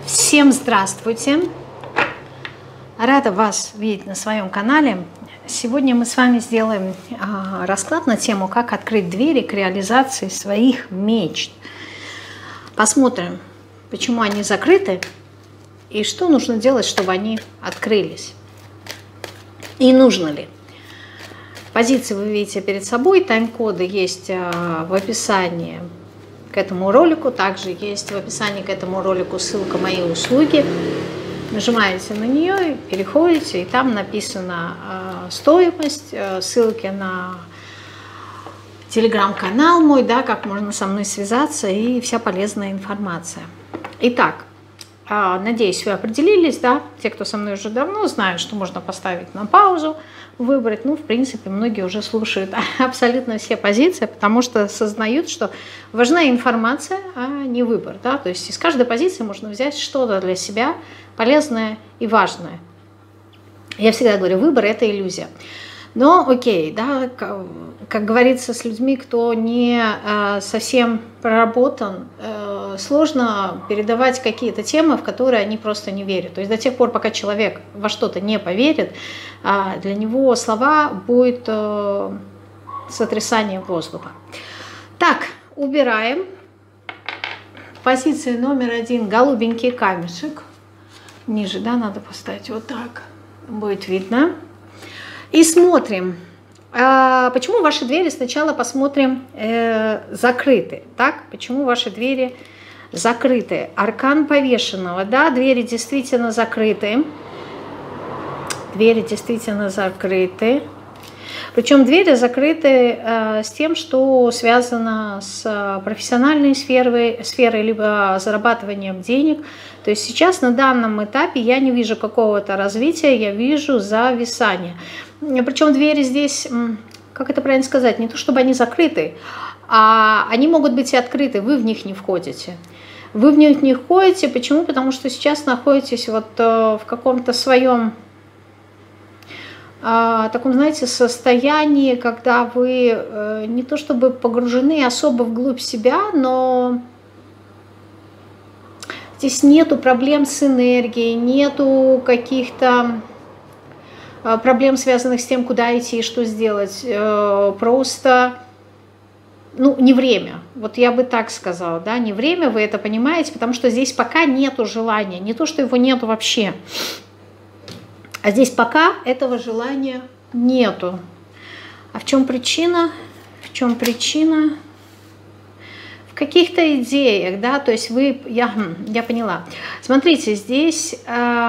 Всем здравствуйте! Рада вас видеть на своем канале. Сегодня мы с вами сделаем расклад на тему, как открыть двери к реализации своих мечт. Посмотрим, почему они закрыты и что нужно делать, чтобы они открылись. И нужно ли. Позиции вы видите перед собой, тайм-коды есть в описании к этому ролику. Также есть в описании к этому ролику ссылка «Мои услуги». Нажимаете на нее, переходите, и там написана стоимость, ссылки на телеграм-канал мой, да, как можно со мной связаться и вся полезная информация. Итак, надеюсь, вы определились, да, те, кто со мной уже давно, знают, что можно поставить на паузу, выбрать. Ну, в принципе, многие уже слушают абсолютно все позиции, потому что осознают, что важна информация, а не выбор, да, то есть из каждой позиции можно взять что-то для себя полезное и важное. Я всегда говорю, выбор – это иллюзия. Но окей, да, как говорится, с людьми, кто не совсем проработан, сложно передавать какие-то темы, в которые они просто не верят. То есть до тех пор, пока человек во что-то не поверит, для него слова будет сотрясание воздуха. Так, убираем. Позиция номер 1 – голубенький камешек. Ниже, да, надо поставить вот так, будет видно. И смотрим, почему ваши двери, сначала посмотрим, закрыты. Так, почему ваши двери закрыты? Аркан повешенного, да, двери действительно закрыты. Двери действительно закрыты. Причем двери закрыты с тем, что связано с профессиональной сферой, либо зарабатыванием денег. То есть сейчас на данном этапе я не вижу какого-то развития, я вижу зависание. Причем двери здесь, как это правильно сказать, не то чтобы они закрыты, а они могут быть и открыты, вы в них не входите. Вы в них не входите, почему? Потому что сейчас находитесь вот в каком-то своем таком, знаете, состоянии, когда вы не то чтобы погружены особо вглубь себя, но здесь нету проблем с энергией, нету каких-то проблем, связанных с тем, куда идти и что сделать. Просто, ну, не время. Вот я бы так сказала, да, не время, вы это понимаете, потому что здесь пока нету желания, не то, что его нету вообще. А здесь пока этого желания нету. А в чем причина? В чем причина? В каких-то идеях, да, то есть вы, я поняла. Смотрите, здесь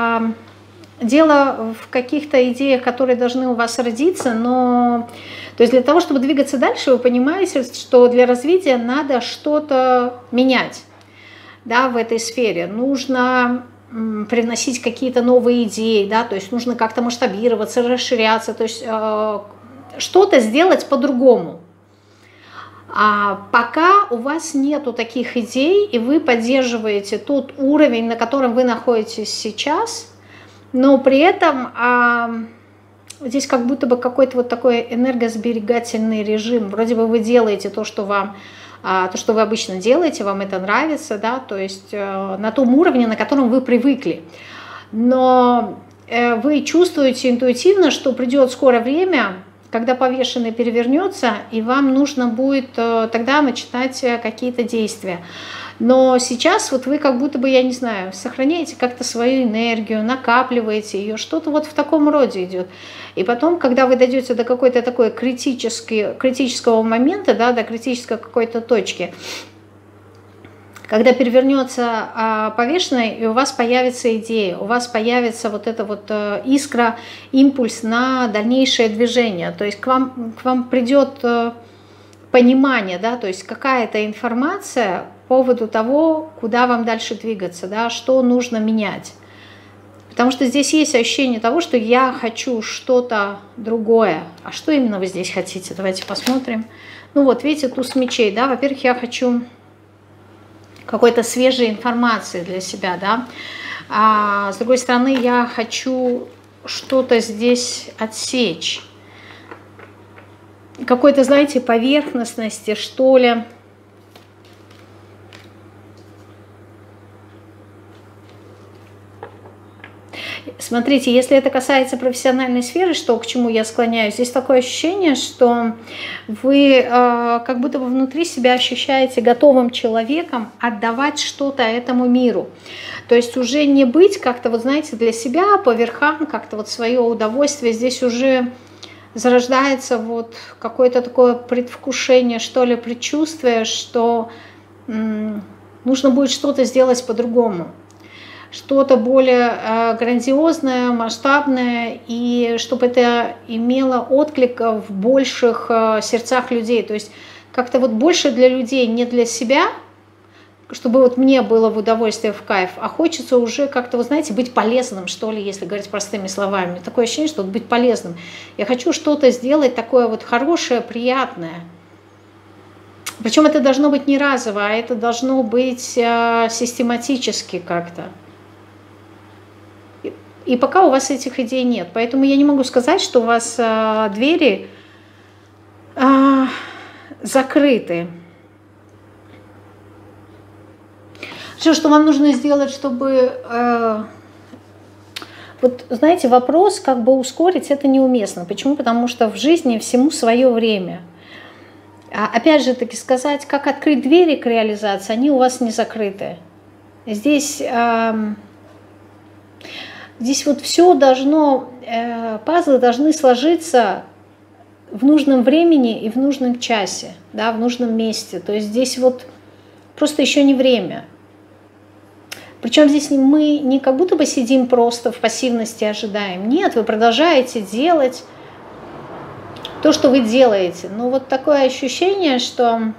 дело в каких-то идеях, которые должны у вас родиться, но, то есть для того, чтобы двигаться дальше, вы понимаете, что для развития надо что-то менять, да, в этой сфере. Нужно привносить какие-то новые идеи, да, то есть нужно как-то масштабироваться, расширяться, то есть что-то сделать по-другому. А пока у вас нету таких идей, и вы поддерживаете тот уровень, на котором вы находитесь сейчас, но при этом здесь как будто бы какой-то вот такой энергосберегательный режим. Вроде бы вы делаете то, что вам то, что вы обычно делаете, вам это нравится, да, то есть на том уровне, на котором вы привыкли. Но вы чувствуете интуитивно, что придет скоро время, когда повешенный перевернется, и вам нужно будет тогда начинать какие-то действия. Но сейчас вот вы как будто бы, я не знаю, сохраняете как-то свою энергию, накапливаете ее, что-то вот в таком роде идет. И потом, когда вы дойдете до какой-то такой критического момента, да, до критической какой-то точки, когда перевернется повешенный, и у вас появится идея, у вас появится вот эта вот искра, импульс на дальнейшее движение. То есть к вам придет понимание, да, то есть какая-то информация по поводу того, куда вам дальше двигаться, да, что нужно менять. Потому что здесь есть ощущение того, что я хочу что-то другое. А что именно вы здесь хотите? Давайте посмотрим. Ну вот, видите, туз мечей, да, во-первых, я хочу какой-то свежей информации для себя, да. А с другой стороны, я хочу что-то здесь отсечь. Какой-то, знаете, поверхностности, что ли. Смотрите, если это касается профессиональной сферы, что к чему я склоняюсь, здесь такое ощущение, что вы как будто бы внутри себя ощущаете готовым человеком отдавать что-то этому миру. То есть уже не быть как-то, вот знаете, для себя по верхам, как-то вот свое удовольствие, здесь уже зарождается вот какое-то такое предвкушение, что ли, предчувствие, что нужно будет что-то сделать по-другому. Что-то более грандиозное, масштабное, и чтобы это имело отклик в больших сердцах людей. То есть как-то вот больше для людей, не для себя, чтобы вот мне было в удовольствие, в кайф, а хочется уже как-то, вы знаете, быть полезным, что ли, если говорить простыми словами. Такое ощущение, что вот быть полезным. Я хочу что-то сделать такое вот хорошее, приятное. Причем это должно быть не разово, а это должно быть систематически как-то. И пока у вас этих идей нет. Поэтому я не могу сказать, что у вас двери закрыты. Все, что вам нужно сделать, чтобы... вот, знаете, вопрос как бы ускорить, это неуместно. Почему? Потому что в жизни всему свое время. Опять же таки сказать, как открыть двери к реализации, они у вас не закрыты. Здесь... Здесь вот все должно, пазлы должны сложиться в нужном времени и в нужном часе, да, в нужном месте. То есть здесь вот просто еще не время. Причем здесь мы не как будто бы сидим просто в пассивности, ожидаем. Нет, вы продолжаете делать то, что вы делаете. Но вот такое ощущение, что,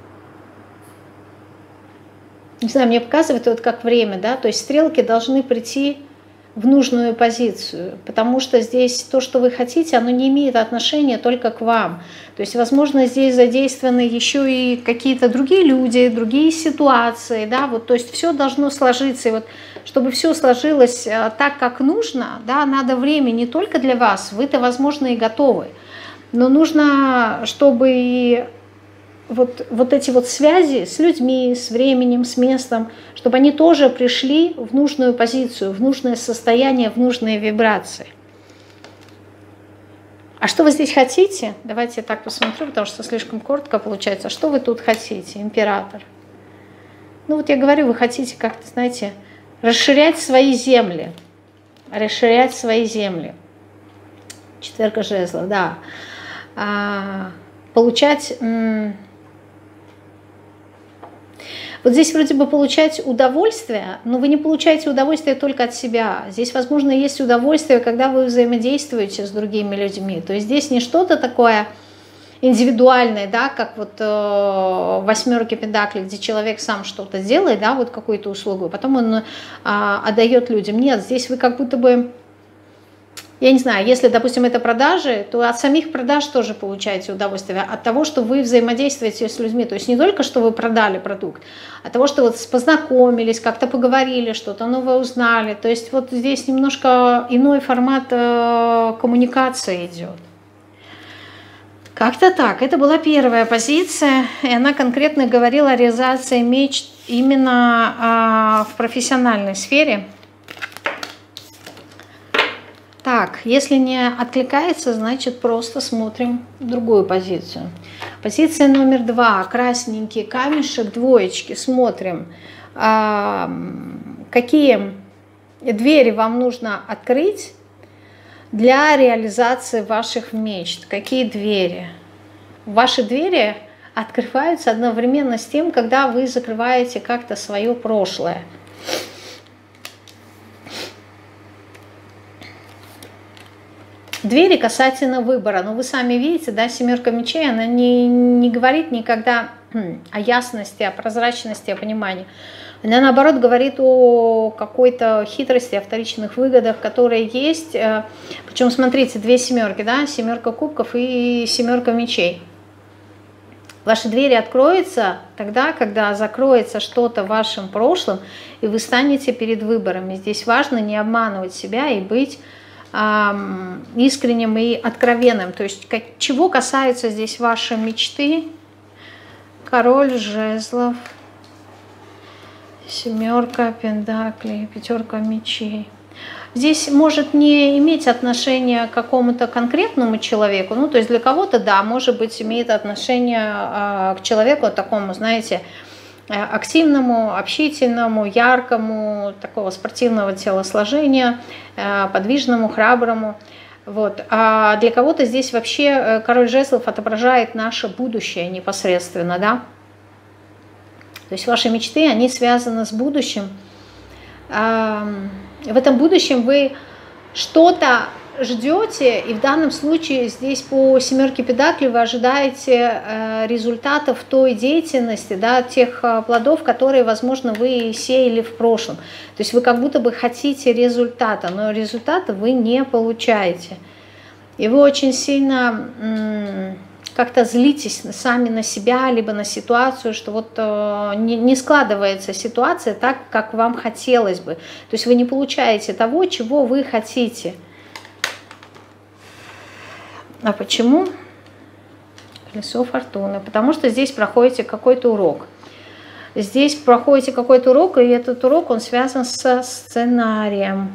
не знаю, мне показывает вот как время, да, то есть стрелки должны прийти в нужную позицию, потому что здесь то, что вы хотите, оно не имеет отношения только к вам. То есть, возможно, здесь задействованы еще и какие-то другие люди, другие ситуации, да, вот, то есть все должно сложиться, и вот, чтобы все сложилось так, как нужно, да, надо время не только для вас, вы-то, возможно, и готовы, но нужно, чтобы вот эти вот связи с людьми, с временем, с местом, чтобы они тоже пришли в нужную позицию, в нужное состояние, в нужные вибрации. А что вы здесь хотите? Давайте я так посмотрю, потому что слишком коротко получается. А что вы тут хотите, император? Ну вот я говорю, вы хотите как-то, знаете, расширять свои земли. Расширять свои земли. Четверка жезлов, да. Получать... Вот здесь вроде бы получать удовольствие, но вы не получаете удовольствие только от себя. Здесь, возможно, есть удовольствие, когда вы взаимодействуете с другими людьми. То есть здесь не что-то такое индивидуальное, да, как вот в «Восьмерке Пентаклей», где человек сам что-то делает, да, вот какую-то услугу, потом он отдает людям. Нет, здесь вы как будто бы... Я не знаю, если, допустим, это продажи, то от самих продаж тоже получаете удовольствие. От того, что вы взаимодействуете с людьми. То есть не только, что вы продали продукт, а того, что вот познакомились, как-то поговорили, что-то новое узнали. То есть вот здесь немножко иной формат коммуникации идет. Как-то так. Это была первая позиция, и она конкретно говорила о реализации мечт именно в профессиональной сфере. Так, если не откликается, значит просто смотрим другую позицию. Позиция номер 2. Красненький камешек, двоечки. Смотрим, какие двери вам нужно открыть для реализации ваших мечт. Какие двери? Ваши двери открываются одновременно с тем, когда вы закрываете как-то свое прошлое. Двери касательно выбора. Но вы сами видите, да, семерка мечей, она не говорит никогда о ясности, о прозрачности, о понимании. Она, наоборот, говорит о какой-то хитрости, о вторичных выгодах, которые есть. Причем, смотрите, две семерки, да, семерка кубков и семерка мечей. Ваши двери откроются тогда, когда закроется что-то в вашем прошлом, и вы станете перед выборами. Здесь важно не обманывать себя и быть искренним и откровенным. То есть чего касаются здесь ваши мечты? Король жезлов, семерка пентаклей, пятерка мечей. Здесь может не иметь отношения к какому-то конкретному человеку, ну, то есть для кого-то, да, может быть, имеет отношение к человеку такому, знаете, активному, общительному, яркому, такого спортивного телосложения, подвижному, храброму. Вот. А для кого-то здесь вообще король жезлов отображает наше будущее непосредственно, да. То есть ваши мечты, они связаны с будущим. В этом будущем вы что-то ждете, и в данном случае здесь по семерке педаклей вы ожидаете результатов той деятельности, да, тех плодов, которые, возможно, вы сеяли в прошлом. То есть вы как будто бы хотите результата, но результата вы не получаете. И вы очень сильно как-то злитесь сами на себя, либо на ситуацию, что вот не складывается ситуация так, как вам хотелось бы. То есть вы не получаете того, чего вы хотите. А почему? Колесо фортуны. Потому что здесь проходите какой-то урок. Здесь проходите какой-то урок, и этот урок, он связан со сценарием.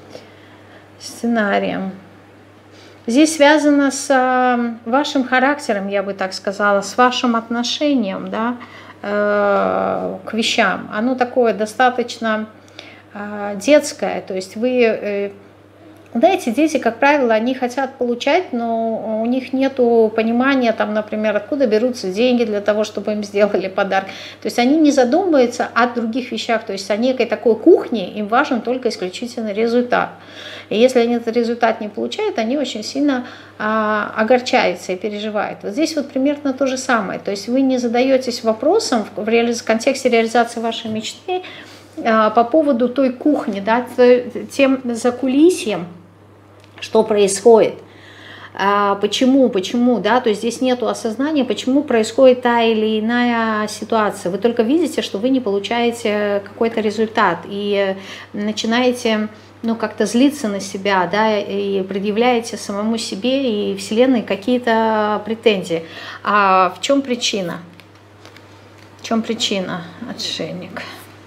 Здесь связано с вашим характером, я бы так сказала, с вашим отношением, да, к вещам. Оно такое достаточно детское, то есть вы... Знаете, дети, как правило, они хотят получать, но у них нет понимания, там, например, откуда берутся деньги для того, чтобы им сделали подарок. То есть они не задумываются о других вещах, то есть о некой такой кухне, им важен только исключительно результат. И если они этот результат не получают, они очень сильно огорчаются и переживают. Вот здесь вот примерно то же самое. То есть вы не задаетесь вопросом в контексте реализации вашей мечты по поводу той кухни, да, тем закулисьем, что происходит, почему, да, то есть здесь нету осознания, почему происходит та или иная ситуация. Вы только видите, что вы не получаете какой-то результат и начинаете, ну, как-то злиться на себя, да, и предъявляете самому себе и Вселенной какие-то претензии. А в чем причина? В чем причина? Отшельник.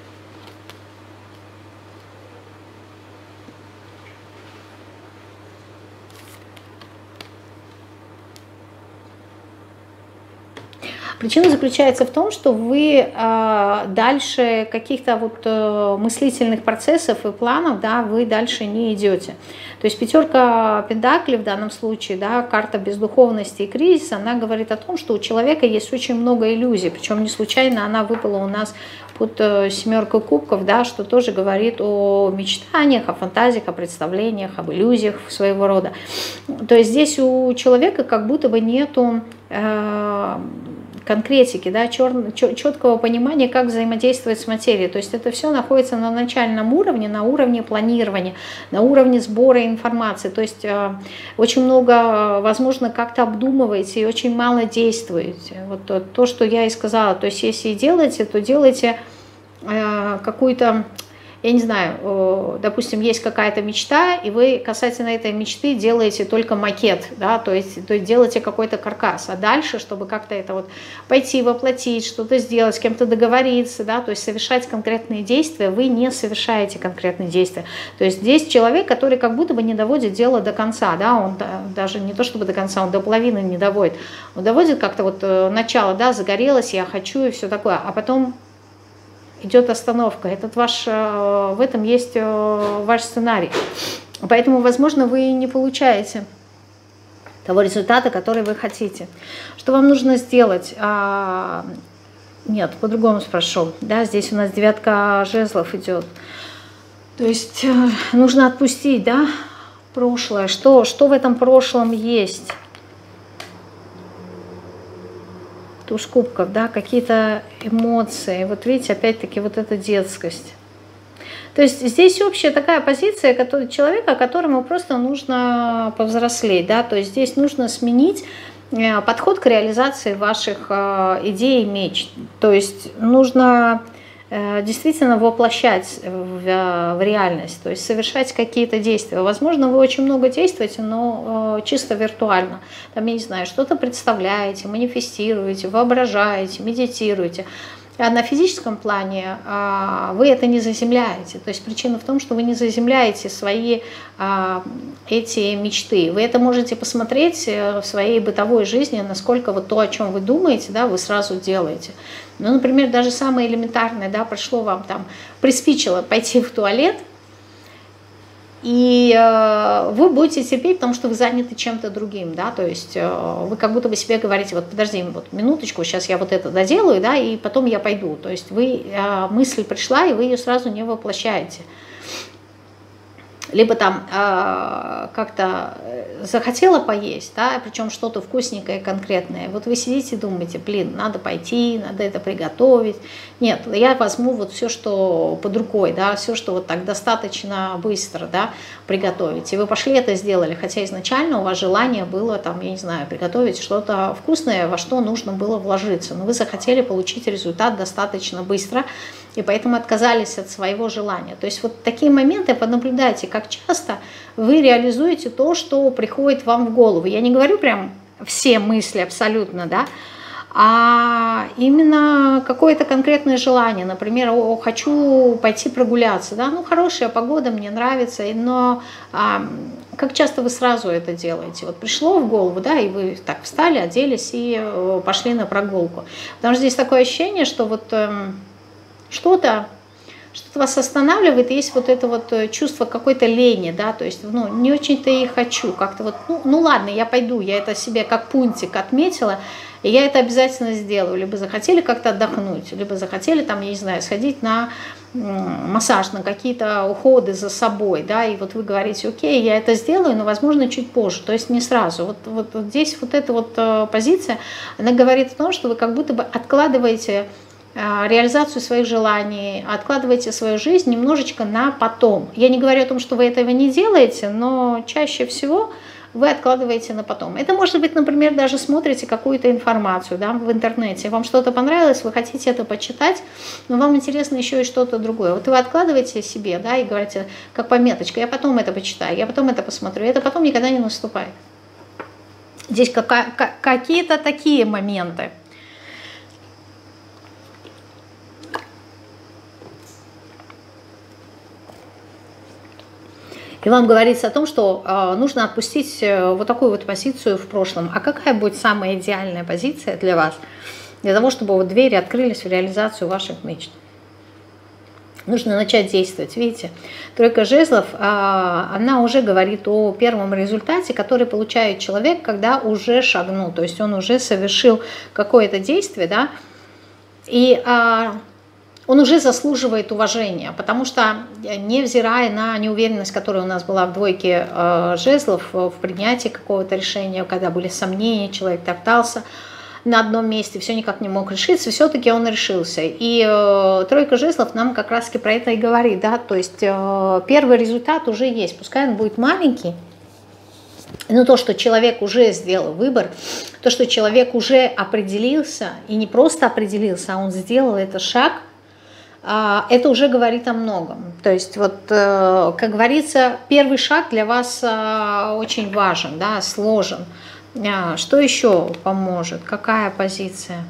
Причина заключается в том, что вы дальше каких-то вот мыслительных процессов и планов, да, вы дальше не идете. То есть пятерка пентаклей в данном случае, да, карта бездуховности и кризиса, она говорит о том, что у человека есть очень много иллюзий, причем не случайно она выпала у нас под семеркой кубков, да, что тоже говорит о мечтаниях, о фантазиях, о представлениях, об иллюзиях своего рода. То есть здесь у человека как будто бы нету конкретики, да, четкого понимания, как взаимодействовать с материей. То есть это все находится на начальном уровне, на уровне планирования, на уровне сбора информации. То есть очень много, возможно, как-то обдумываете и очень мало действуете. Вот то, что я и сказала. То есть если делаете, то делайте какую-то... Я не знаю, допустим, есть какая-то мечта, и вы касательно этой мечты делаете только макет, да, то есть делаете какой-то каркас, а дальше, чтобы как-то это вот пойти воплотить, что-то сделать, с кем-то договориться, да, то есть совершать конкретные действия, вы не совершаете конкретные действия. То есть здесь человек, который как будто бы не доводит дело до конца, да, он даже не то чтобы до конца, он до половины не доводит, он доводит как-то вот начало, да, загорелось, я хочу и все такое, а потом идет остановка. В этом есть ваш сценарий. Поэтому, возможно, вы не получаете того результата, который вы хотите. Что вам нужно сделать? Нет, по-другому спрошу. Да, здесь у нас девятка жезлов идет. То есть нужно отпустить, да, прошлое. Что в этом прошлом есть? Туз кубков, да, какие-то эмоции. Вот видите, опять-таки вот эта детскость. То есть здесь общая такая позиция человека, которому просто нужно повзрослеть, да, то есть здесь нужно сменить подход к реализации ваших идей и мечт. То есть нужно действительно воплощать в реальность, то есть совершать какие-то действия. Возможно, вы очень много действуете, но чисто виртуально. Там, я не знаю, что-то представляете, манифестируете, воображаете, медитируете. а на физическом плане вы это не заземляете. То есть причина в том, что вы не заземляете свои эти мечты. Вы это можете посмотреть в своей бытовой жизни, насколько вот то, о чем вы думаете, да, вы сразу делаете. Ну, например, даже самое элементарное, да, пришло вам там, приспичило пойти в туалет, и вы будете терпеть, потому что вы заняты чем-то другим, да, то есть вы как будто бы себе говорите, вот подожди, вот минуточку, сейчас я вот это доделаю, да, и потом я пойду, то есть вы, мысль пришла, и вы ее сразу не воплощаете. Либо там как-то захотела поесть, да, причем что-то вкусненькое, конкретное. Вот вы сидите и думаете, блин, надо пойти, надо это приготовить. Нет, я возьму вот все, что под рукой, да, все, что вот так достаточно быстро, да, приготовить. И вы пошли это сделали, хотя изначально у вас желание было, там, я не знаю, приготовить что-то вкусное, во что нужно было вложиться. Но вы захотели получить результат достаточно быстро, и поэтому отказались от своего желания. То есть вот такие моменты понаблюдайте, как часто вы реализуете то, что приходит вам в голову. Я не говорю прям все мысли абсолютно, да, а именно какое-то конкретное желание. Например, хочу пойти прогуляться, да, ну хорошая погода, мне нравится, но как часто вы сразу это делаете? Вот пришло в голову, да, и вы так встали, оделись и пошли на прогулку. Потому что здесь такое ощущение, что вот что-то вас останавливает, и есть вот это вот чувство какой-то лени, да, то есть, ну, не очень-то и хочу, как-то вот, ну ладно, я пойду, я это себе как пунктик отметила, и я это обязательно сделаю. Либо захотели как-то отдохнуть, либо захотели, там, я не знаю, сходить на массаж, на какие-то уходы за собой, да, и вот вы говорите, окей, я это сделаю, но, возможно, чуть позже, то есть не сразу. Вот здесь вот эта вот позиция, она говорит о том, что вы как будто бы откладываете реализацию своих желаний, откладываете свою жизнь немножечко на потом. Я не говорю о том, что вы этого не делаете, но чаще всего вы откладываете на потом. Это может быть, например, даже смотрите какую-то информацию, да, в интернете, вам что-то понравилось, вы хотите это почитать, но вам интересно еще и что-то другое. Вот вы откладываете себе, да, и говорите, как пометочка, я потом это почитаю, я потом это посмотрю, это потом никогда не наступает. Здесь какие-то такие моменты. И вам говорится о том, что нужно отпустить вот такую вот позицию в прошлом. А какая будет самая идеальная позиция для вас, для того, чтобы вот двери открылись в реализацию ваших мечт? Нужно начать действовать. Видите, тройка жезлов, она уже говорит о первом результате, который получает человек, когда уже шагнул, то есть он уже совершил какое-то действие, да, и он уже заслуживает уважения, потому что, невзирая на неуверенность, которая у нас была в двойке жезлов, в принятии какого-то решения, когда были сомнения, человек топтался на одном месте, все никак не мог решиться, все-таки он решился. И тройка жезлов нам как раз-таки про это и говорит, да, то есть первый результат уже есть, пускай он будет маленький, но то, что человек уже сделал выбор, то, что человек уже определился, и не просто определился, а он сделал этот шаг, это уже говорит о многом. То есть, вот, как говорится, первый шаг для вас очень важен, да, сложен. Что еще поможет? Какая позиция?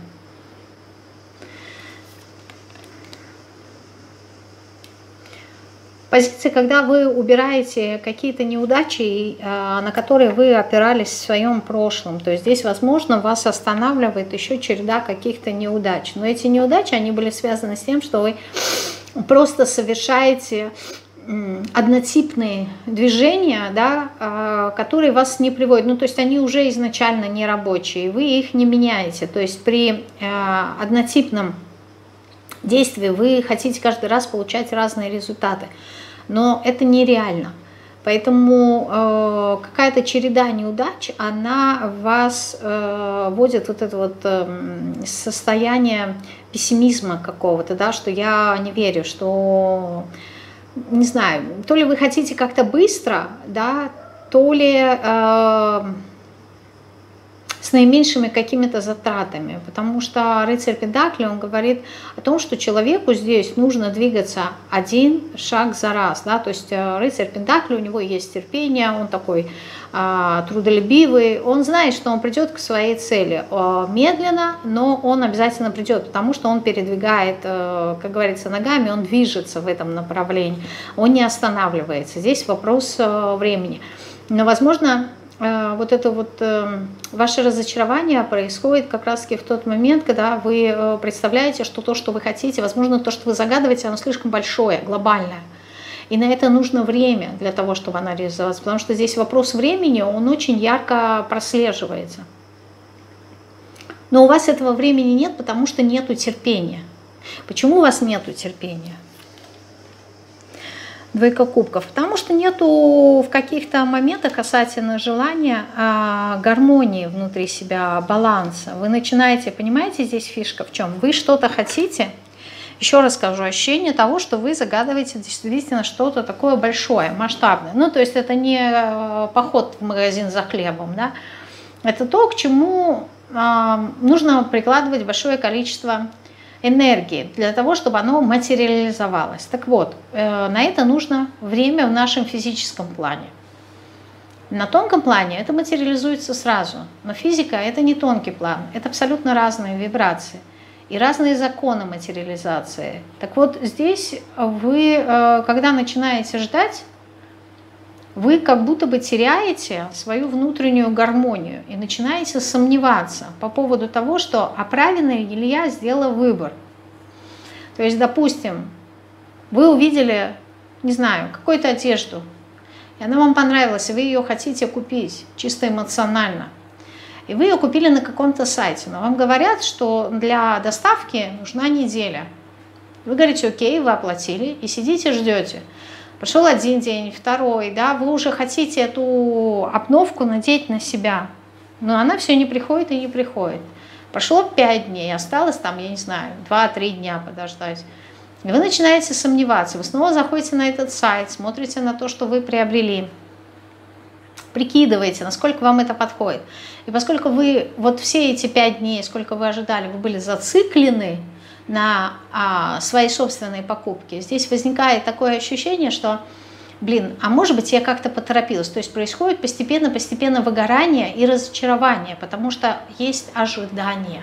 Позиция, когда вы убираете какие-то неудачи, на которые вы опирались в своем прошлом. То есть здесь, возможно, вас останавливает еще череда каких-то неудач. Но эти неудачи, они были связаны с тем, что вы просто совершаете однотипные движения, да, которые вас не приводят. Ну, то есть они уже изначально не рабочие, вы их не меняете. То есть при однотипном действии вы хотите каждый раз получать разные результаты. Но это нереально. Поэтому какая-то череда неудач, она вас вводит вот это вот состояние пессимизма какого-то, да, что я не верю, что, не знаю, то ли вы хотите как-то быстро, да, то ли с наименьшими какими-то затратами, потому что рыцарь Пентаклей, он говорит о том, что человеку здесь нужно двигаться один шаг за раз, да, то есть рыцарь Пентаклей, у него есть терпение, он такой трудолюбивый, он знает, что он придет к своей цели медленно, но он обязательно придет, потому что он передвигает, как говорится, ногами, он движется в этом направлении, он не останавливается. Здесь вопрос времени. Но, возможно, вот это вот ваше разочарование происходит как раз-таки в тот момент, когда вы представляете, что то, что вы хотите, возможно, то, что вы загадываете, оно слишком большое, глобальное. И на это нужно время для того, чтобы она реализовалась, потому что здесь вопрос времени, он очень ярко прослеживается. Но у вас этого времени нет, потому что нету терпения. Почему у вас нету терпения? Двойка кубков. Потому что нету в каких-то моментах касательно желания гармонии внутри себя, баланса. Вы начинаете, понимаете, здесь фишка в чем? Вы что-то хотите. Еще раз скажу, ощущение того, что вы загадываете действительно что-то такое большое, масштабное. Ну, то есть это не поход в магазин за хлебом, да? Это то, к чему нужно прикладывать большое количество энергии для того, чтобы оно материализовалось. Так вот, на это нужно время в нашем физическом плане. На тонком плане это материализуется сразу, но физика – это не тонкий план, это абсолютно разные вибрации и разные законы материализации. Так вот, здесь вы, когда начинаете ждать, вы как будто бы теряете свою внутреннюю гармонию и начинаете сомневаться по поводу того, что а правильно ли я сделала выбор. То есть, допустим, вы увидели, не знаю, какую-то одежду, и она вам понравилась, и вы ее хотите купить чисто эмоционально. И вы ее купили на каком-то сайте, но вам говорят, что для доставки нужна неделя. Вы говорите, окей, вы оплатили и сидите, ждете. Прошел один день, второй, да, вы уже хотите эту обновку надеть на себя, но она все не приходит и не приходит. Прошло 5 дней, осталось там, я не знаю, 2-3 дня подождать. И вы начинаете сомневаться, вы снова заходите на этот сайт, смотрите на то, что вы приобрели, прикидываете, насколько вам это подходит. И поскольку вы вот все эти 5 дней, сколько вы ожидали, вы были зациклены на свои собственные покупки, здесь возникает такое ощущение, что, блин, а может быть я как-то поторопилась. То есть происходит постепенно выгорание и разочарование, потому что есть ожидание.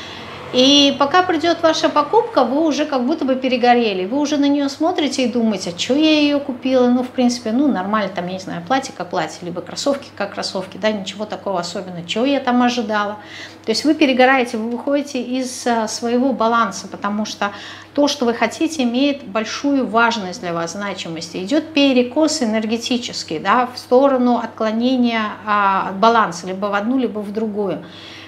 И пока придет ваша покупка, вы уже как будто бы перегорели. Вы уже на нее смотрите и думаете, а что я ее купила? Ну, в принципе, ну, нормально, там, я не знаю, платье как платье, либо кроссовки как кроссовки, да, ничего такого особенного. Чего я там ожидала? То есть вы перегораете, вы выходите из своего баланса, потому что то, что вы хотите, имеет большую важность для вас, значимость. Идет перекос энергетический, да, в сторону отклонения от баланса, либо в одну, либо в другую.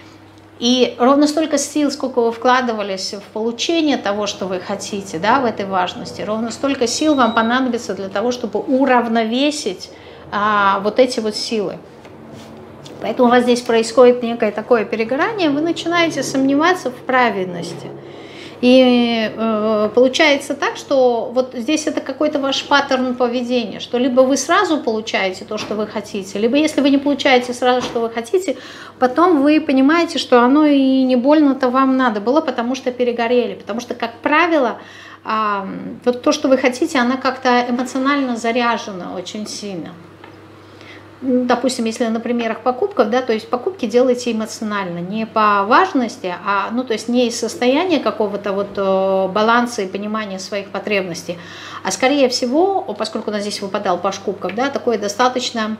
И ровно столько сил, сколько вы вкладывались в получение того, что вы хотите, да, в этой важности, ровно столько сил вам понадобится для того, чтобы уравновесить вот эти вот силы. Поэтому у вас здесь происходит некое такое перегорание, вы начинаете сомневаться в правильности. И получается так, что вот здесь это какой-то ваш паттерн поведения, что либо вы сразу получаете то, что вы хотите, либо если вы не получаете сразу, что вы хотите, потом вы понимаете, что оно и не больно-то вам надо было, потому что перегорели. Потому что, как правило, вот то, что вы хотите, оно как-то эмоционально заряжено очень сильно. Допустим, если на примерах покупок, да, то есть покупки делайте эмоционально, не по важности, ну, то есть не из состояния какого-то вот баланса и понимания своих потребностей, а скорее всего, поскольку у нас здесь выпадал паж кубков, да, такое достаточно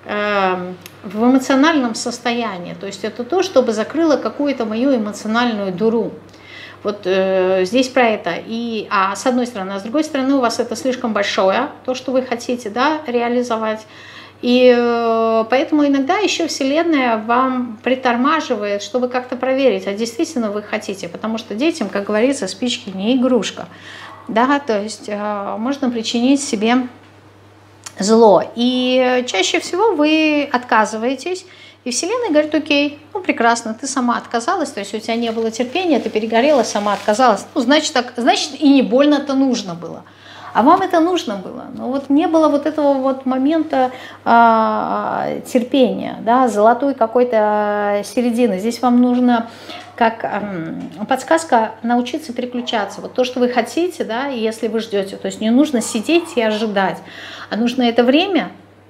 в эмоциональном состоянии, то есть это то, чтобы закрыло какую-то мою эмоциональную дыру. Вот здесь про это. С одной стороны, а с другой стороны у вас это слишком большое, то, что вы хотите, да, реализовать. И поэтому иногда еще Вселенная вам притормаживает, чтобы как-то проверить, а действительно вы хотите. Потому что детям, как говорится, спички не игрушка. Да, то есть можно причинить себе зло. И чаще всего вы отказываетесь, и Вселенная говорит, окей, ну прекрасно, ты сама отказалась, то есть у тебя не было терпения, ты перегорела, сама отказалась. Ну, значит, и не больно-то нужно было. А вам это нужно было. Но вот не было вот этого вот момента терпения, да, золотой какой-то середины. Здесь вам нужно, как подсказка, научиться переключаться. Вот то, что вы хотите, да, если вы ждете. То есть не нужно сидеть и ожидать, а нужно это время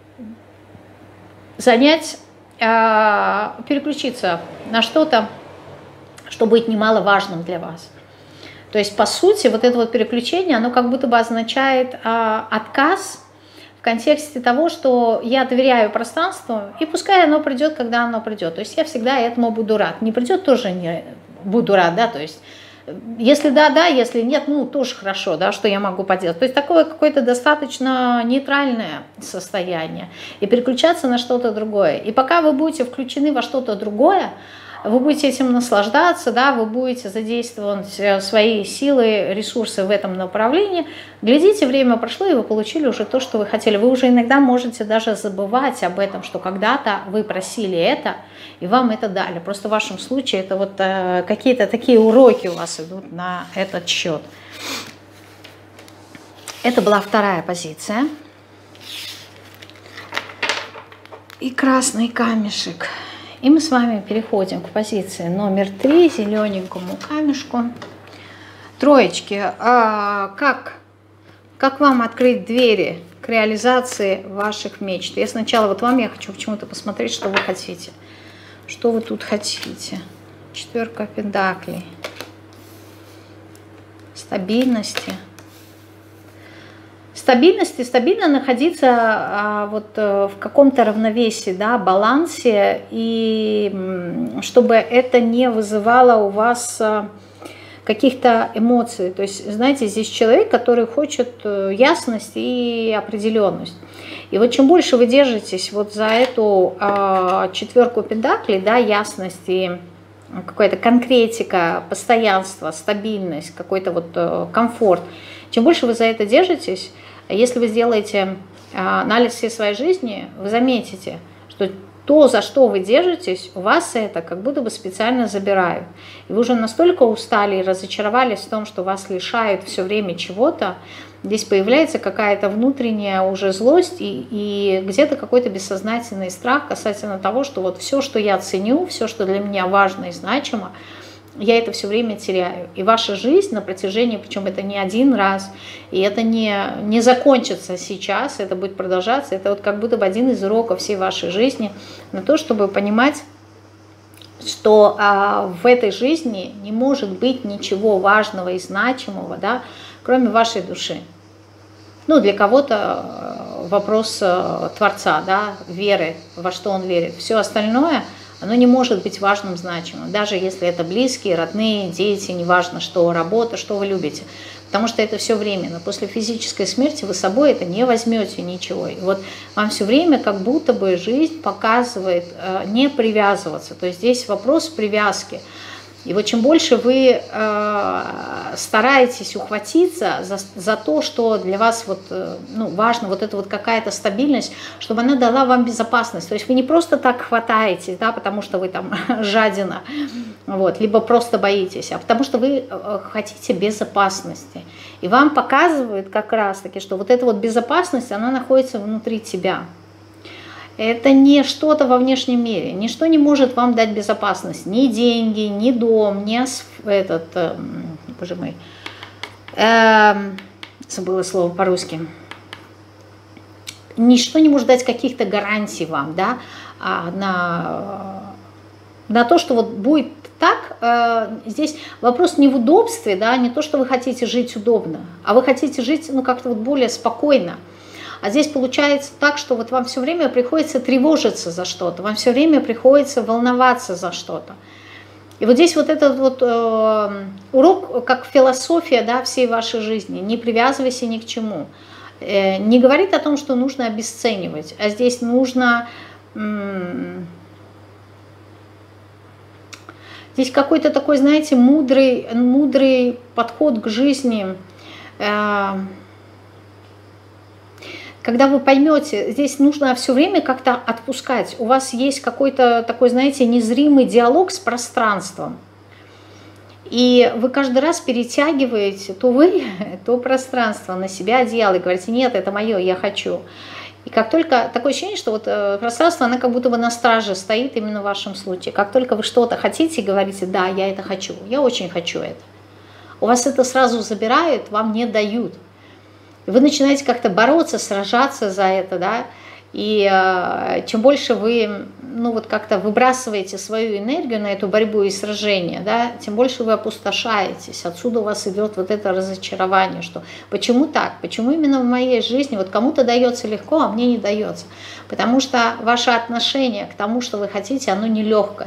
занять, переключиться на что-то, что будет немаловажным для вас. То есть, по сути, вот это вот переключение, оно как будто бы означает отказ в контексте того, что я доверяю пространству, и пускай оно придет, когда оно придет. То есть я всегда этому буду рад. Не придет, тоже не буду рад, да, то есть если да, да, если нет, ну, тоже хорошо, да, что я могу поделать. То есть такое какое-то достаточно нейтральное состояние. И переключаться на что-то другое. И пока вы будете включены во что-то другое, вы будете этим наслаждаться, да, вы будете задействовать свои силы, ресурсы в этом направлении. Глядите, время прошло, и вы получили уже то, что вы хотели. Вы уже иногда можете даже забывать об этом, что когда-то вы просили это, и вам это дали. Просто в вашем случае это вот какие-то такие уроки у вас идут на этот счет. Это была вторая позиция. И красный камешек. И мы с вами переходим к позиции номер 3, зелененькому камешку. Троечки. Как вам открыть двери к реализации ваших мечт? Я сначала вот вам я хочу почему-то посмотреть, что вы хотите. Что вы тут хотите? Четверка пентаклей. Стабильности. Стабильно находиться вот в каком-то равновесии, да, балансе, и чтобы это не вызывало у вас каких-то эмоций. То есть, знаете, здесь человек, который хочет ясность и определенность. И вот чем больше вы держитесь вот за эту четверку пентаклей, да, ясность и какая-то конкретика, постоянство, стабильность, какой-то вот комфорт, чем больше вы за это держитесь, если вы сделаете анализ всей своей жизни, вы заметите, что то, за что вы держитесь, у вас это как будто бы специально забирают. И вы уже настолько устали и разочаровались в том, что вас лишают все время чего-то, здесь появляется какая-то внутренняя уже злость и где-то какой-то бессознательный страх касательно того, что вот все, что я ценю, все, что для меня важно и значимо, я это все время теряю. И ваша жизнь на протяжении, причем это не один раз, и это не закончится сейчас, это будет продолжаться. Это вот как будто бы один из уроков всей вашей жизни на то, чтобы понимать, что в этой жизни не может быть ничего важного и значимого, да, кроме вашей души. Ну, для кого-то вопрос Творца, да, веры, во что он верит. Все остальное, оно не может быть важным, значимым, даже если это близкие, родные, дети, неважно что, работа, что вы любите. Потому что это все временно. После физической смерти вы с собой это не возьмете ничего. И вот вам все время как будто бы жизнь показывает не привязываться. То есть здесь вопрос привязки. И вот чем больше вы стараетесь ухватиться за то, что для вас вот, ну, важно, вот эта вот какая-то стабильность, чтобы она дала вам безопасность. То есть вы не просто так хватаетесь, да, потому что вы там жадина, вот, либо просто боитесь, а потому что вы хотите безопасности. И вам показывают как раз-таки, что вот эта вот безопасность, она находится внутри тебя. Это не что-то во внешнем мире. Ничто не может вам дать безопасность. Ни деньги, ни дом, ни боже мой, забыла слово по-русски. Ничто не может дать каких-то гарантий вам, да, на то, что вот будет так. Здесь вопрос не в удобстве, да, не то, что вы хотите жить удобно, а вы хотите жить, ну, как-то вот более спокойно. А здесь получается так, что вот вам все время приходится тревожиться за что-то, вам все время приходится волноваться за что-то. И вот здесь вот этот вот урок, как философия, да, всей вашей жизни. Не привязывайся ни к чему. Не говорит о том, что нужно обесценивать, а здесь нужно... Здесь какой-то такой, знаете, мудрый подход к жизни. Когда вы поймете, здесь нужно все время как-то отпускать. У вас есть какой-то такой, знаете, незримый диалог с пространством. И вы каждый раз перетягиваете то вы, то пространство на себя одеяло и говорите: нет, это мое, я хочу. И как только такое ощущение, что вот пространство, оно как будто бы на страже стоит именно в вашем случае. Как только вы что-то хотите, говорите: да, я это хочу, я очень хочу это. У вас это сразу забирают, вам не дают. И вы начинаете как-то бороться, сражаться за это, да. И чем больше вы, ну вот как-то выбрасываете свою энергию на эту борьбу и сражение, да, тем больше вы опустошаетесь. Отсюда у вас идет вот это разочарование, что почему так, почему именно в моей жизни, вот кому-то дается легко, а мне не дается. Потому что ваше отношение к тому, что вы хотите, оно нелегкое.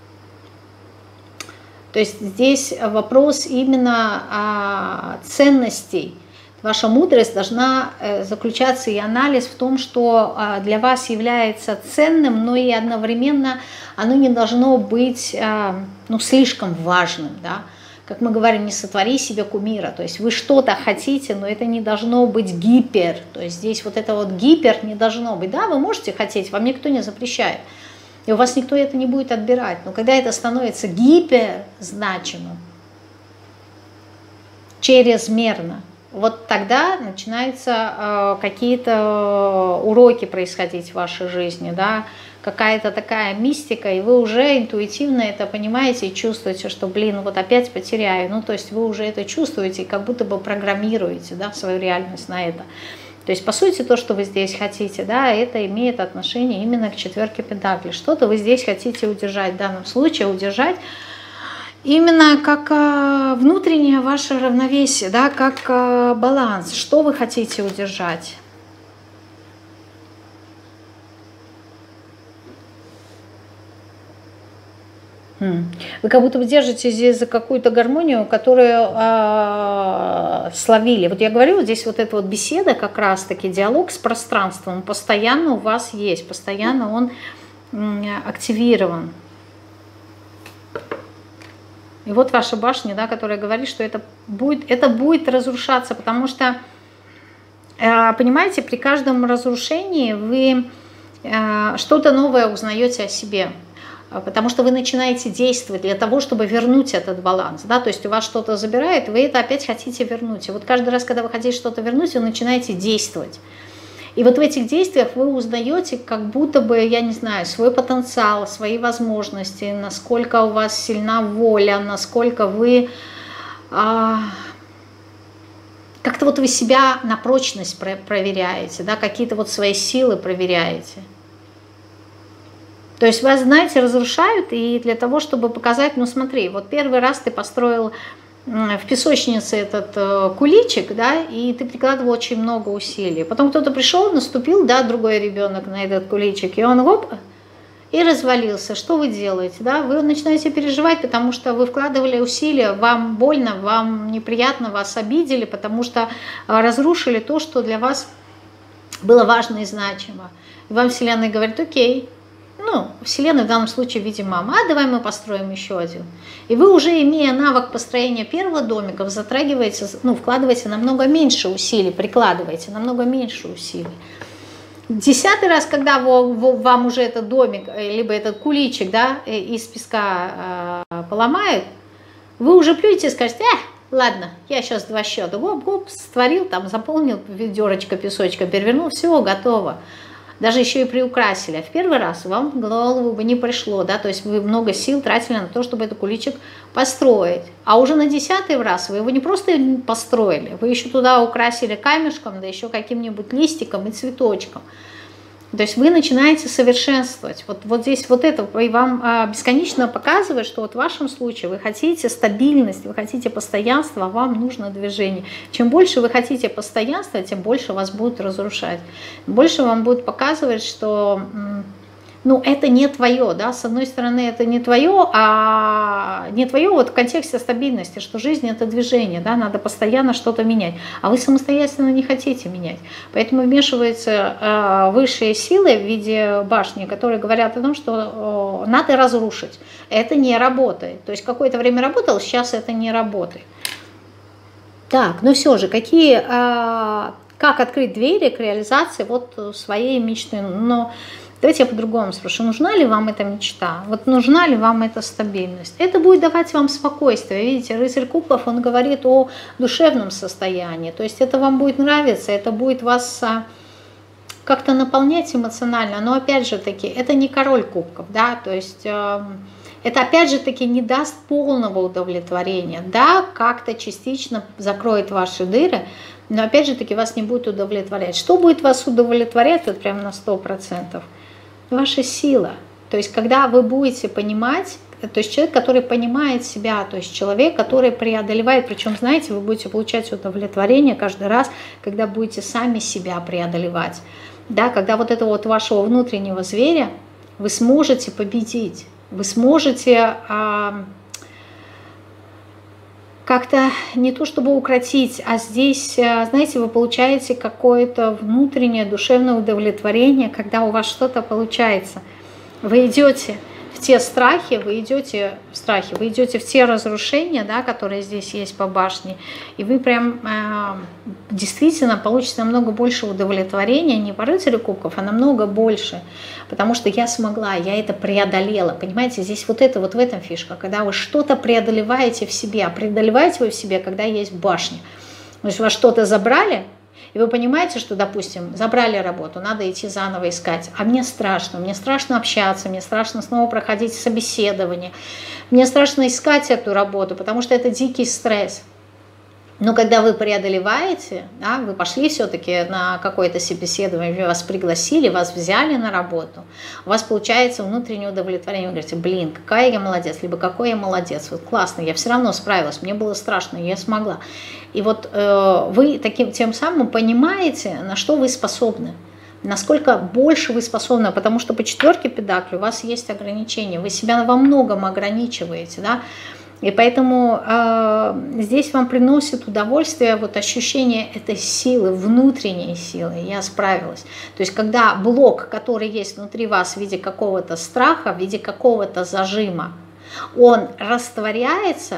То есть здесь вопрос именно ценностей. Ваша мудрость должна заключаться и анализ в том, что для вас является ценным, но и одновременно оно не должно быть ну, слишком важным. Да? Как мы говорим, не сотвори себе кумира. То есть вы что-то хотите, но это не должно быть гипер. То есть здесь вот это вот гипер не должно быть. Да, вы можете хотеть, вам никто не запрещает. И у вас никто это не будет отбирать. Но когда это становится гиперзначимым, чрезмерно, вот тогда начинаются какие-то уроки происходить в вашей жизни, да, какая-то такая мистика, и вы уже интуитивно это понимаете и чувствуете, что, блин, вот опять потеряю. Ну, то есть вы уже это чувствуете, как будто бы программируете, да, свою реальность на это. То есть, по сути, то, что вы здесь хотите, да, это имеет отношение именно к четверке пентаклей. Что-то вы здесь хотите удержать, в данном случае удержать, именно как внутреннее ваше равновесие, да, как баланс. Что вы хотите удержать? Вы как будто бы держитесь здесь за какую-то гармонию, которую словили. Вот я говорю, здесь вот эта вот беседа, как раз-таки диалог с пространством, постоянно у вас есть, постоянно он активирован. И вот ваша башня, да, которая говорит, что это будет разрушаться, потому что, понимаете, при каждом разрушении вы что-то новое узнаете о себе, потому что вы начинаете действовать для того, чтобы вернуть этот баланс. Да? То есть у вас что-то забирает, вы это опять хотите вернуть. И вот каждый раз, когда вы хотите что-то вернуть, вы начинаете действовать. И вот в этих действиях вы узнаете, как будто бы, я не знаю, свой потенциал, свои возможности, насколько у вас сильна воля, насколько вы как-то вот вы себя на прочность проверяете, да, какие-то вот свои силы проверяете. То есть вас, знаете, разрушают, и для того, чтобы показать, ну смотри, вот первый раз ты построил в песочнице этот куличик, да, и ты прикладывал очень много усилий. Потом кто-то пришел, наступил, да, другой ребенок на этот куличик, и он оп, и развалился. Что вы делаете, да? Вы начинаете переживать, потому что вы вкладывали усилия, вам больно, вам неприятно, вас обидели, потому что разрушили то, что для вас было важно и значимо. И вам Вселенная говорит: окей. Ну, Вселенная в данном случае в виде мамы. А давай мы построим еще один. И вы уже, имея навык построения первого домика, затрагиваете, ну, вкладываете намного меньше усилий, прикладываете намного меньше усилий. 10-й раз, когда вам уже этот домик, либо этот куличик, да, из песка поломают, вы уже плюете и скажете: ладно, я сейчас 2 счета, гоп-гоп, створил, там, заполнил ведерочко песочка, перевернул, все, готово. Даже еще и приукрасили. А в первый раз вам в голову бы не пришло, да, то есть вы много сил тратили на то, чтобы этот куличик построить. А уже на 10-й раз вы его не просто построили, вы еще туда украсили камешком, да еще каким-нибудь листиком и цветочком. То есть вы начинаете совершенствовать. Вот здесь вот это, и вам бесконечно показывает, что вот в вашем случае вы хотите стабильность, вы хотите постоянство, а вам нужно движение. Чем больше вы хотите постоянства, тем больше вас будут разрушать. Больше вам будет показывать, что ну, это не твое, да, с одной стороны, это не твое, а не твое вот в контексте стабильности, что жизнь это движение, да, надо постоянно что-то менять, а вы самостоятельно не хотите менять. Поэтому вмешиваются высшие силы в виде башни, которые говорят о том, что надо разрушить. Это не работает. То есть какое-то время работало, сейчас это не работает. Так, ну все же, как открыть двери к реализации вот своей мечты? Но Давайте я по-другому спрошу, нужна ли вам эта мечта? Вот нужна ли вам эта стабильность? Это будет давать вам спокойствие. Видите, рыцарь кубков, он говорит о душевном состоянии. То есть это вам будет нравиться, это будет вас как-то наполнять эмоционально. Но опять же таки, это не король кубков, да, то есть это опять же таки не даст полного удовлетворения. Да, как-то частично закроет ваши дыры, но опять же таки вас не будет удовлетворять. Что будет вас удовлетворять вот прям на 100%? Ваша сила. То есть когда вы будете понимать, то есть человек, который понимает себя, то есть человек, который преодолевает, причем, знаете, вы будете получать удовлетворение каждый раз, когда будете сами себя преодолевать. Да, когда вот этого вот вашего внутреннего зверя вы сможете победить, вы сможете как-то не то чтобы укротить, а здесь, знаете, вы получаете какое-то внутреннее душевное удовлетворение, когда у вас что-то получается. Вы идете в те страхи, вы идете в те разрушения, да, которые здесь есть по башне, и вы прям действительно получите намного больше удовлетворения, не по рыцарю кубков, а намного больше, потому что я смогла, я это преодолела, понимаете, здесь вот это вот в этом фишка, когда вы что-то преодолеваете в себе, а преодолеваете вы в себе, когда есть башня, то есть вас что-то забрали, и вы понимаете, что, допустим, забрали работу, надо идти заново искать, а мне страшно общаться, мне страшно снова проходить собеседование, мне страшно искать эту работу, потому что это дикий стресс. Но когда вы преодолеваете, да, вы пошли все-таки на какое-то собеседование, вас пригласили, вас взяли на работу, у вас получается внутреннее удовлетворение, вы говорите, блин, какая я молодец, либо какой я молодец, вот классно, я все равно справилась, мне было страшно, я смогла. И вот вы тем самым понимаете, на что вы способны, насколько больше вы способны, потому что по четверке педаклей у вас есть ограничения, вы себя во многом ограничиваете, да. И поэтому здесь вам приносит удовольствие вот ощущение этой силы, внутренней силы. Я справилась. То есть когда блок, который есть внутри вас в виде какого-то страха, в виде какого-то зажима, он растворяется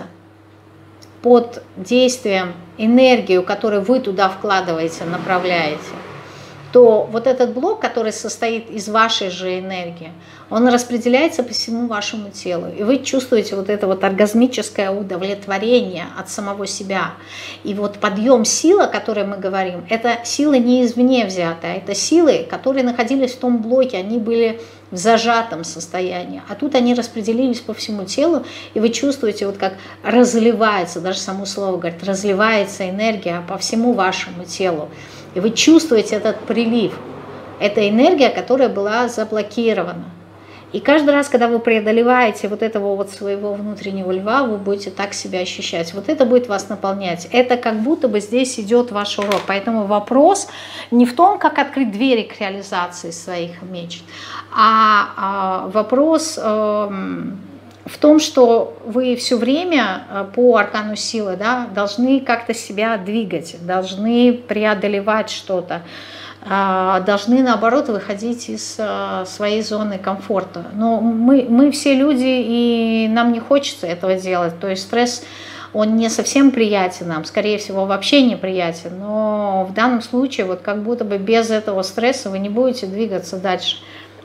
под действием энергии, которую вы туда вкладываете, направляете, то вот этот блок, который состоит из вашей же энергии, он распределяется по всему вашему телу. И вы чувствуете вот это вот оргазмическое удовлетворение от самого себя. И вот подъем силы, о которой мы говорим, это силы не извне взятые, это силы, которые находились в том блоке, они были в зажатом состоянии. А тут они распределились по всему телу, и вы чувствуете, вот как разливается, даже само слово говорит, разливается энергия по всему вашему телу. И вы чувствуете этот прилив. Это энергия, которая была заблокирована. И каждый раз, когда вы преодолеваете вот этого вот своего внутреннего льва, вы будете так себя ощущать. Вот это будет вас наполнять. Это как будто бы здесь идет ваш урок. Поэтому вопрос не в том, как открыть двери к реализации своих мечт, а вопрос в том, что вы все время по аркану силы, да, должны как-то себя двигать, должны преодолевать что-то, должны, наоборот, выходить из своей зоны комфорта. Но мы все люди, и нам не хочется этого делать. То есть стресс, он не совсем приятен нам, скорее всего, вообще неприятен. Но в данном случае, вот как будто бы без этого стресса вы не будете двигаться дальше.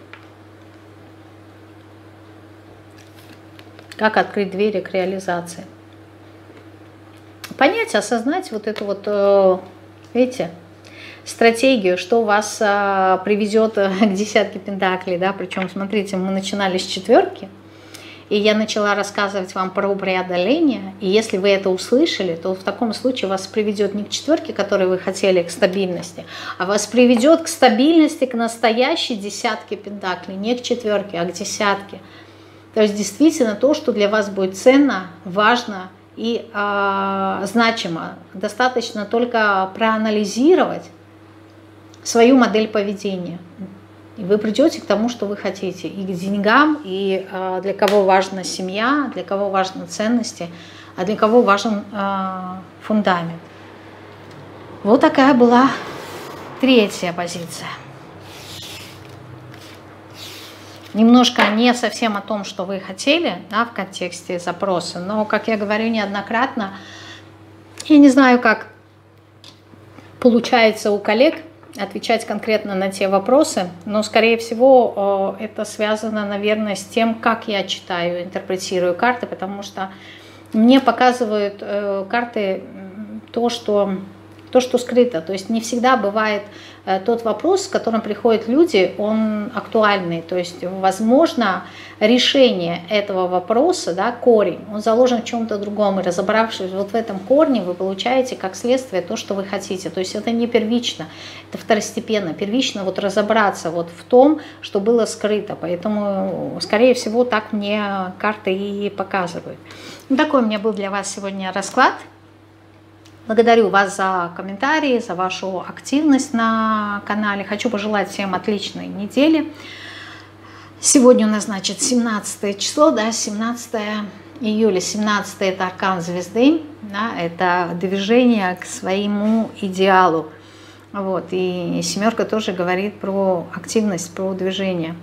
Как открыть двери к реализации? Понять, осознать вот эту вот, видите, стратегию, что вас приведет к десятке пентаклей, да, причем, смотрите, мы начинали с четверки, и я начала рассказывать вам про преодоление, и если вы это услышали, то в таком случае вас приведет не к четверке, которой вы хотели, к стабильности, а вас приведет к стабильности, к настоящей десятке пентаклей, не к четверке, а к десятке. То есть действительно то, что для вас будет ценно, важно и значимо. Достаточно только проанализировать свою модель поведения. И вы придете к тому, что вы хотите. И к деньгам, и для кого важна семья, для кого важны ценности, а для кого важен фундамент. Вот такая была третья позиция. Немножко не совсем о том, что вы хотели, да, в контексте запроса, но, как я говорю неоднократно, я не знаю, как получается у коллег, отвечать конкретно на те вопросы, но, скорее всего, это связано, наверное, с тем, как я читаю, интерпретирую карты, потому что мне показывают карты то, что скрыто. То есть не всегда бывает тот вопрос, с которым приходят люди, он актуальный. То есть, возможно, решение этого вопроса, да, корень, он заложен в чем-то другом. И разобравшись вот в этом корне, вы получаете как следствие то, что вы хотите. То есть это не первично, это второстепенно. Первично вот разобраться вот в том, что было скрыто. Поэтому, скорее всего, так мне карты и показывают. Такой у меня был для вас сегодня расклад. Благодарю вас за комментарии, за вашу активность на канале. Хочу пожелать всем отличной недели. Сегодня у нас, значит, 17 число, да, 17 июля. 17 это аркан звезды, да, это движение к своему идеалу. Вот, и семерка тоже говорит про активность, про движение.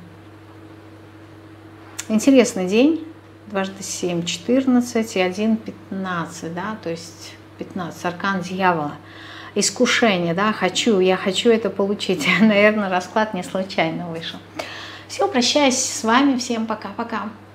Интересный день. 2 × 7 – 14 и 1 – 15, да, то есть 15, аркан дьявола, искушение, да, я хочу это получить. Наверное, расклад не случайно вышел. Все, прощаюсь с вами, всем пока-пока.